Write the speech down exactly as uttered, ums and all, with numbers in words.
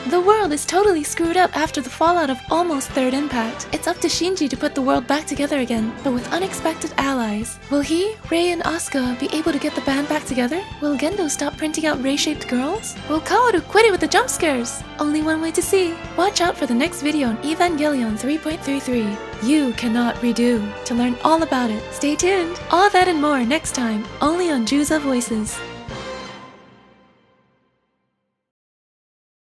The world is totally screwed up after the fallout of almost Third Impact. It's up to Shinji to put the world back together again, but with unexpected allies. Will he, Rei, and Asuka be able to get the band back together? Will Gendo stop printing out Rei-shaped girls? Will Kaoru quit it with the jump scares? Only one way to see. Watch out for the next video on Evangelion three point three three. You cannot redo. To learn all about it, stay tuned. All that and more next time, only on Juza Voices.